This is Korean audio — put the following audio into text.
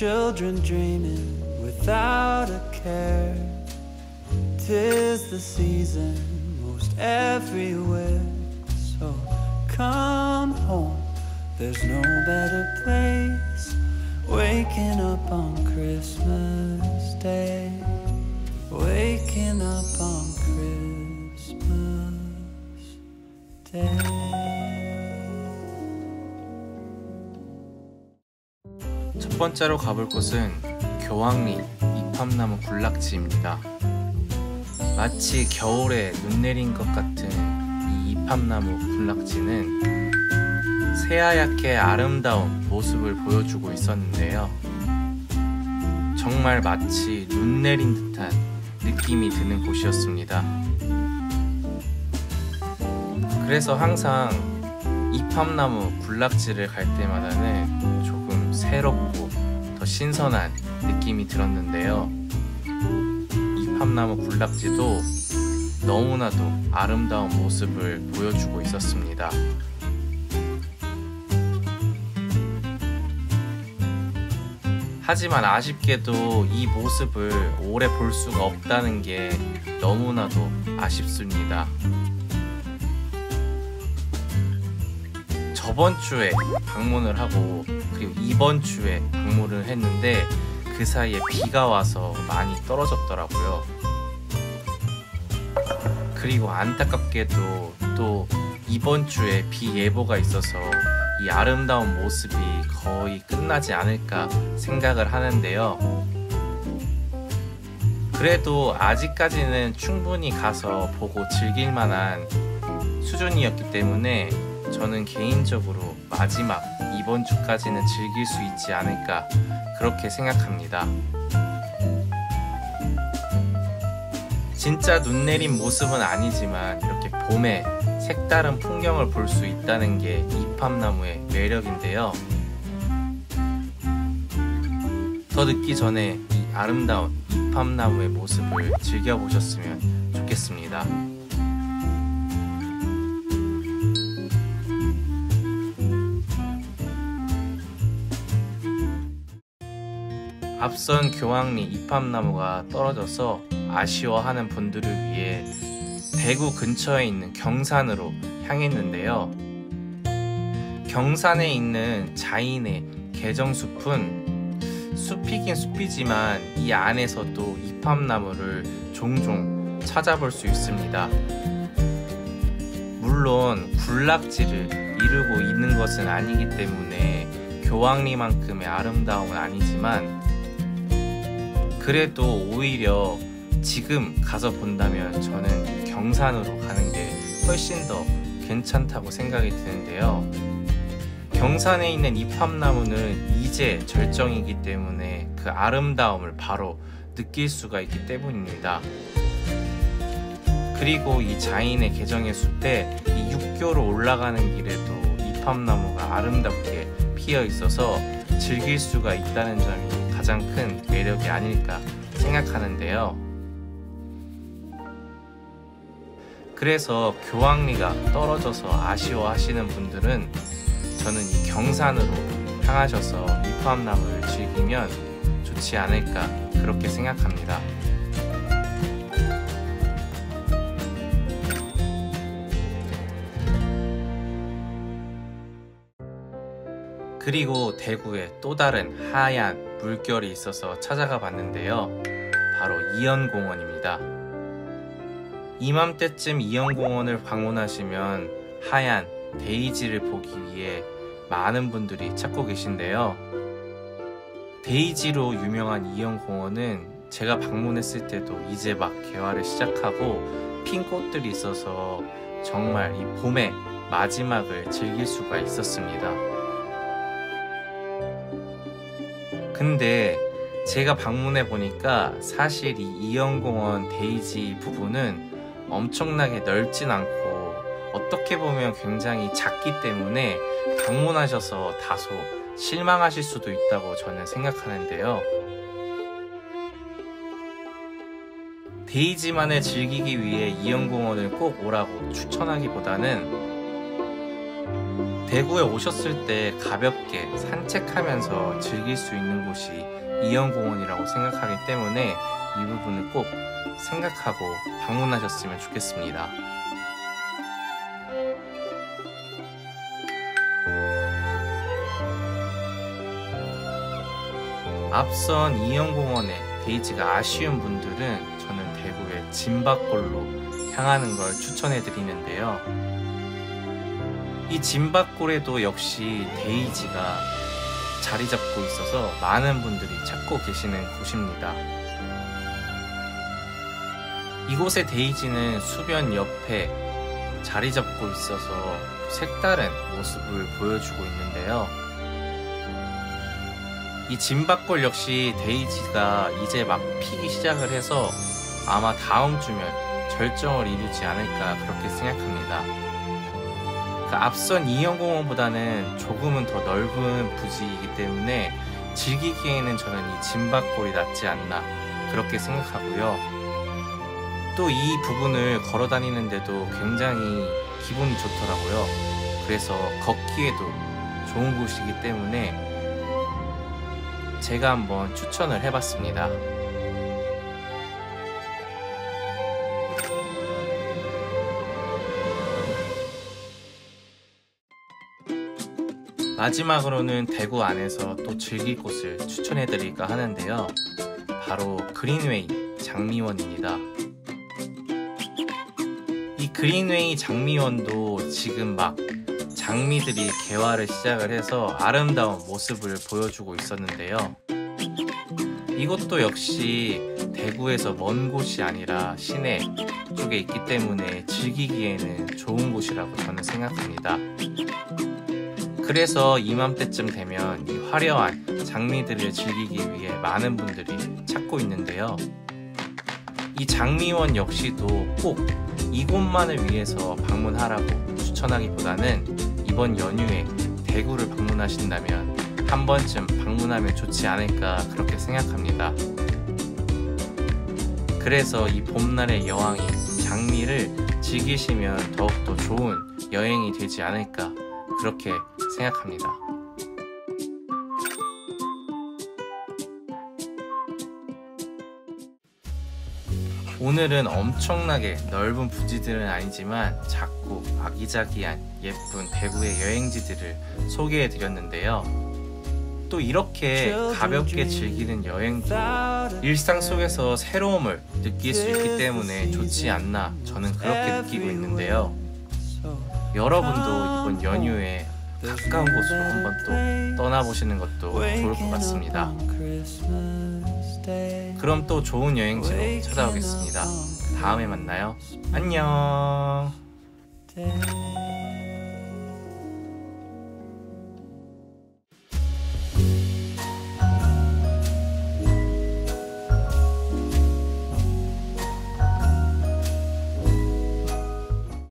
children dreaming without a care. 'Tis the season most everywhere. So come home, there's no better place. Waking up on Christmas Day. Waking up on Christmas Day. 첫 번째로 가볼 곳은 교황리 이팝나무 군락지입니다. 마치 겨울에 눈 내린 것 같은 이 이팝나무 군락지는 새하얗게 아름다운 모습을 보여주고 있었는데요. 정말 마치 눈 내린 듯한 느낌이 드는 곳이었습니다. 그래서 항상 이팝나무 군락지를 갈 때마다는 조금 새롭고 더 신선한 느낌이 들었는데요. 이팝나무 군락지도 너무나도 아름다운 모습을 보여주고 있었습니다. 하지만 아쉽게도 이 모습을 오래 볼 수가 없다는 게 너무나도 아쉽습니다. 저번 주에 방문을 하고 그리고 이번 주에 방문을 했는데 그 사이에 비가 와서 많이 떨어졌더라고요. 그리고 안타깝게도 또 이번 주에 비 예보가 있어서 이 아름다운 모습이 거의 끝나지 않을까 생각을 하는데요. 그래도 아직까지는 충분히 가서 보고 즐길 만한 수준이었기 때문에 저는 개인적으로 마지막 이번 주까지는 즐길 수 있지 않을까 그렇게 생각합니다. 진짜 눈 내린 모습은 아니지만 이렇게 봄에 색다른 풍경을 볼 수 있다는 게 이팝나무의 매력인데요. 더 늦기 전에 이 아름다운 이팝나무의 모습을 즐겨보셨으면 좋겠습니다. 앞선 교황리 이팝나무가 떨어져서 아쉬워하는 분들을 위해 대구 근처에 있는 경산으로 향했는데요. 경산에 있는 자인의 개정숲은 숲이긴 숲이지만 이 안에서도 이팝나무를 종종 찾아볼 수 있습니다. 물론 군락지를 이루고 있는 것은 아니기 때문에 교황리만큼의 아름다움은 아니지만 그래도 오히려 지금 가서 본다면 저는 경산으로 가는 게 훨씬 더 괜찮다고 생각이 드는데요. 경산에 있는 이팝나무는 이제 절정이기 때문에 그 아름다움을 바로 느낄 수가 있기 때문입니다. 그리고 이 자인의 개정의 숲에 이 육교로 올라가는 길에도 이팝나무가 아름답게 피어 있어서 즐길 수가 있다는 점이 가장 큰 매력이 아닐까 생각하는데요. 그래서 교황리가 떨어져서 아쉬워하시는 분들은 저는 이 경산으로 향하셔서 이팝나무를 즐기면 좋지 않을까 그렇게 생각합니다. 그리고 대구에 또 다른 하얀 물결이 있어서 찾아가 봤는데요. 바로 이연공원입니다. 이맘때쯤 이연공원을 방문하시면 하얀 데이지를 보기 위해 많은 분들이 찾고 계신데요. 데이지로 유명한 이연공원은 제가 방문했을 때도 이제 막 개화를 시작하고 핀 꽃들이 있어서 정말 이 봄의 마지막을 즐길 수가 있었습니다. 근데 제가 방문해 보니까 사실 이 이연공원 데이지 부분은 엄청나게 넓진 않고 어떻게 보면 굉장히 작기 때문에 방문하셔서 다소 실망하실 수도 있다고 저는 생각하는데요. 데이지만을 즐기기 위해 이연공원을 꼭 오라고 추천하기보다는 대구에 오셨을 때 가볍게 산책하면서 즐길 수 있는 곳이 이연공원이라고 생각하기 때문에 이 부분을 꼭 생각하고 방문하셨으면 좋겠습니다. 앞선 이연공원의 데이지가 아쉬운 분들은 저는 대구의 진박골로 향하는 걸 추천해 드리는데요. 이 진박골에도 역시 데이지가 자리 잡고 있어서 많은 분들이 찾고 계시는 곳입니다. 이곳의 데이지는 수변 옆에 자리 잡고 있어서 색다른 모습을 보여주고 있는데요. 이 진박골 역시 데이지가 이제 막 피기 시작을 해서 아마 다음 주면 절정을 이루지 않을까 그렇게 생각합니다. 앞선 이연공원보다는 조금은 더 넓은 부지이기 때문에 즐기기에는 저는 이 진박골이 낫지 않나 그렇게 생각하고요. 또 이 부분을 걸어 다니는데도 굉장히 기분이 좋더라고요. 그래서 걷기에도 좋은 곳이기 때문에 제가 한번 추천을 해봤습니다. 마지막으로는 대구 안에서 또 즐길 곳을 추천해드릴까 하는데요. 바로 그린웨이 장미원입니다. 이 그린웨이 장미원도 지금 막 장미들이 개화를 시작을 해서 아름다운 모습을 보여주고 있었는데요. 이것도 역시 대구에서 먼 곳이 아니라 시내 쪽에 있기 때문에 즐기기에는 좋은 곳이라고 저는 생각합니다. 그래서 이맘때쯤 되면 이 화려한 장미들을 즐기기 위해 많은 분들이 찾고 있는데요. 이 장미원 역시도 꼭 이곳만을 위해서 방문하라고 추천하기보다는 이번 연휴에 대구를 방문하신다면 한 번쯤 방문하면 좋지 않을까 그렇게 생각합니다. 그래서 이 봄날의 여왕인 장미를 즐기시면 더욱더 좋은 여행이 되지 않을까 그렇게 생각합니다. 오늘은 엄청나게 넓은 부지들은 아니지만 작고 아기자기한 예쁜 대구의 여행지들을 소개해 드렸는데요. 또 이렇게 가볍게 즐기는 여행도 일상 속에서 새로움을 느낄 수 있기 때문에 좋지 않나 저는 그렇게 느끼고 있는데요. 여러분도 이번 연휴에 가까운 곳으로 한번 또 떠나보시는 것도 좋을 것 같습니다. 그럼 또 좋은 여행지로 찾아오겠습니다. 다음에 만나요. 안녕.